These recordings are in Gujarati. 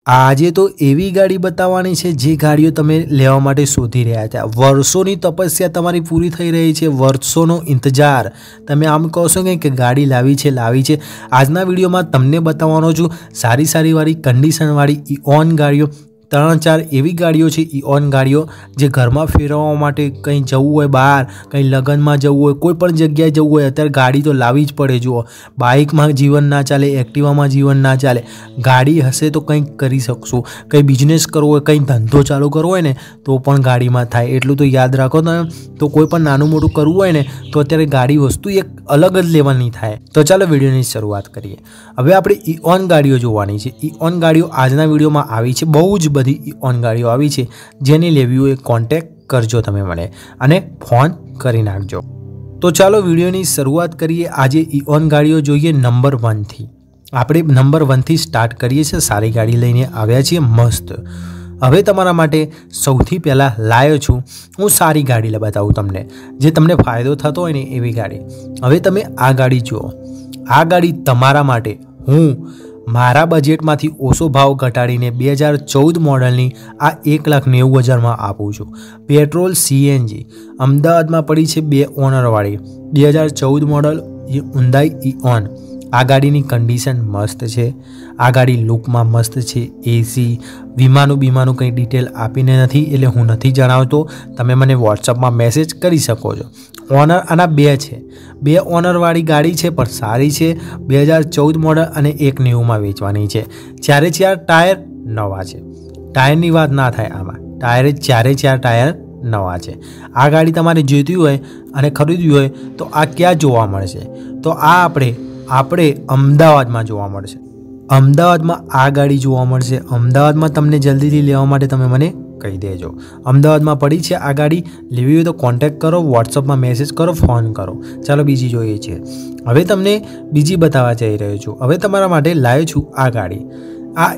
આજે તો એવી ગાડી બતાવવાની છે જે ગાડીઓ તમે લેવા માટે શોધી રહ્યા હતા। વર્ષોની તપસ્યા તમારી પૂરી થઈ રહી છે, વર્ષોનો ઇંતજાર। તમે આમ કહો છો કે ગાડી લાવી છે। આજના વિડીયોમાં તમને બતાવવાનો છું સારી વાળી કન્ડિશનવાળી ઇઓન ગાડીઓ। 3-4 એવી ગાડીઓ છે ઇઓન ગાડીઓ જે ઘરમાં ફેરવવા માટે, કંઈ જવું હોય બહાર, કંઈ લગ્નમાં જવું હોય, કોઈ પણ જગ્યાએ જવું હોય, અત્યારે ગાડી તો લાવવી જ પડે। જુઓ, બાઇકમાં જીવન ના ચાલે, એક્ટિવામાં જીવન ના ચાલે, ગાડી હશે તો કંઈક કરી શકશું। કંઈ બિઝનેસ કરવો હોય, કંઈ ધંધો ચાલુ કરવો હોય ને તો પણ ગાડીમાં થાય। એટલું તો યાદ રાખો તમે। તો કોઈ પણ નાનું મોટું કરવું હોય ને તો અત્યારે ગાડી વસ્તુ એક અલગ જ લેવલની થાય। તો ચાલો વિડીયોની શરૂઆત કરીએ। હવે આપણે ઇઓન ગાડીઓ જોવાની છે। ઇઓન ગાડીઓ આજના વિડીયોમાં આવી છે, બહુ જ બધી ઇઓન ગાડીઓ આવી છે। જેને લેવી હોય કોન્ટેક્ટ કરજો તમે મને અને ફોન કરી નાખજો। તો ચાલો વિડીયોની શરૂઆત કરીએ। આજે ઇઓન ગાડીઓ જોઈએ નંબર 1 થી। આપણે નંબર 1 થી સ્ટાર્ટ કરીએ છીએ। સારી ગાડી લઈને આવ્યા છીએ, મસ્ત। હવે તમારા માટે સૌથી પહેલાં લાવ્યો છું હું સારી ગાડી બતાવું તમને, જે તમને ફાયદો થતો હોય ને એવી ગાડી। હવે તમે આ ગાડી જુઓ। આ ગાડી તમારા માટે હું મારા બજેટમાંથી ઓછો ભાવ ઘટાડીને 2014 મોડલની આ 1,90,000માં આપું છું। પેટ્રોલ CNG અમદાવાદમાં પડી છે, 2 ઓનરવાળી 2014 મોડલ Hyundai ઇઓન। આ ગાડીની કન્ડિશન મસ્ત છે। આ ગાડી લુકમાં મસ્ત છે। એસી બીમાનું કંઈ ડિટેલ આપીને નથી, એટલે હું નથી જણાવતો। તમે મને વોટ્સઅપમાં મેસેજ કરી શકો છો। ઓનર આના 2 છે, 2 ઓનરવાળી ગાડી છે, પણ સારી છે। 2014 મોડલ અને 1,90,000માં વેચવાની છે। 4 ટાયર નવા છે। ટાયરની વાત ના થાય આમાં, ટાયર 4 ટાયર નવા છે। આ ગાડી તમારે જોઈતી હોય અને ખરીદવી હોય તો આ ક્યાં જોવા મળશે? તો આ આપણે અમદાવાદમાં જોવા મળશે। અમદાવાદમાં આ ગાડી જોવા મળશે। અમદાવાદમાં તમને જલ્દીથી લેવા માટે તમે મને કહી દેજો। અમદાવાદમાં પડી છે આ ગાડી। લેવી હોય તો કોન્ટેક્ટ કરો, વોટ્સઅપમાં મેસેજ કરો, ફોન કરો। ચાલો બીજી જોઈએ છે। હવે તમને બીજી બતાવવા જઈ રહ્યો છું। હવે તમારા માટે લાવ્યો છું આ ગાડી। આ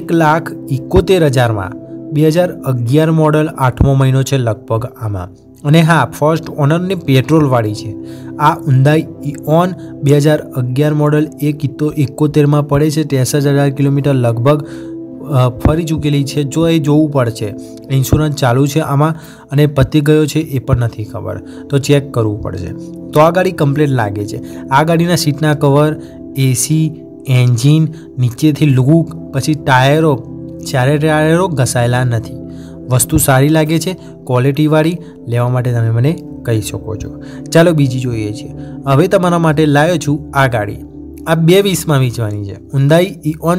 1,71,000માં 2011 મોડલ, 8મો મહિનો છે લગભગ આમાં। અને હા, ફર્સ્ટ ઓનરની પેટ્રોલવાળી છે। આ Hyundai ઇઓન 2011 મોડલ 1,71,000માં પડે છે। 63,000 કિલોમીટર લગભગ ફરી ચૂકેલી છે। જો એ જોવું પડશે, ઇન્સ્યોરન્સ ચાલુ છે આમાં અને પતી ગયો છે એ પણ નથી ખબર, તો ચેક કરવું પડશે। તો આ ગાડી કમ્પ્લીટ લાગે છે। આ ગાડીના સીટના કવર, એસી, એન્જિન, નીચેથી લુક, પછી ટાયરો 4 ટાયરો ઘસાયેલા નથી। વસ્તુ સારી લાગે છે, ક્વોલિટીવાળી। લેવા માટે તમે મને કહી શકો છો। ચાલો બીજી જોઈએ છીએ। હવે તમારા માટે લાવ્યો છું આ ગાડી। આ 2020માં વેચવાની છે। Hyundai ઇઓન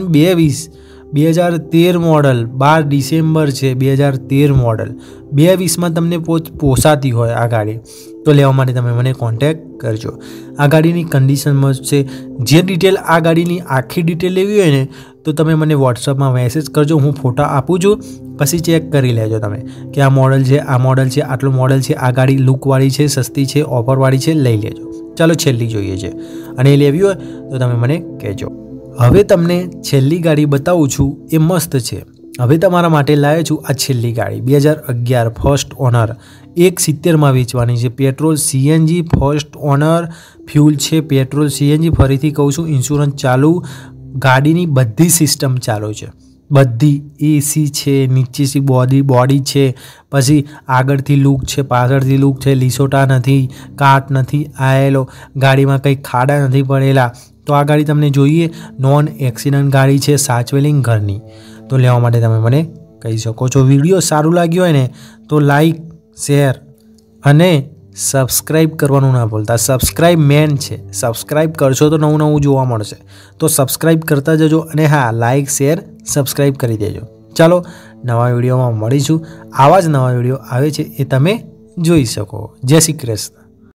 2013 મોડલ, 12 ડિસેમ્બર છે 2013 મોડલ। 2020માં તમને પોસાતી હોય આ ગાડી તો લેવા માટે તમે મને કોન્ટેક્ટ કરજો। આ ગાડીની કન્ડિશન મસ્ત છે। જે ડિટેલ આ ગાડીની આખી ડિટેલ લેવી હોય ને તો તમે મને વોટ્સઅપમાં મેસેજ કરજો, હું ફોટા આપું છું, પછી ચેક કરી લેજો તમે કે આ મોડલ છે, આ મોડલ છે, આટલું મોડલ છે। આ ગાડી લુકવાળી છે, સસ્તી છે, ઓફરવાળી છે, લઈ લેજો। ચાલો છેલ્લી જોઈએ છે, અને એ લેવી હોય તો તમે મને કહેજો। હવે તમને છેલ્લી ગાડી બતાવું છું, એ મસ્ત છે। હવે તમારા માટે લાવ્યો છું આ છેલ્લી ગાડી 2011 ફર્સ્ટ ઓનર, 1,70,000માં વેચવાની છે। Petrol CNG first owner, fuel છે પેટ્રોલ CNG। ફરીથી કહું છું, ઇન્સ્યોરન્સ ચાલુ, ગાડીની બધી સિસ્ટમ ચાલુ છે, બધી। એસી છે, નીચેથી બોડી છે, પછી આગળથી લુક છે, પાછળથી લુક છે, લીસોટા નથી, કાટ નથી આવેલો, ગાડીમાં કંઈ ખાડા નથી પડેલા। તો આ ગાડી તમને જોઈએ, નોન એક્સિડન્ટ ગાડી છે, સાચવેલી ઘરની। તો લેવા માટે તમે મને કહી શકો છો। વિડીયો સારું લાગ્યું હોય ને તો લાઈક, શેર અને સબસ્ક્રાઈબ કરવાનું ના ભૂલતા। સબસ્ક્રાઈબ મેન છે, સબસ્ક્રાઈબ કરશો તો નવું જોવા મળશે। તો સબસ્ક્રાઈબ કરતા જજો, અને હા, લાઈક, શેર, સબસ્ક્રાઈબ કરી દેજો। ચાલો નવા વિડીયોમાં મળીશું। આવા જ નવા વિડીયો આવે છે એ તમે જોઈ શકો। જય શ્રી કૃષ્ણ।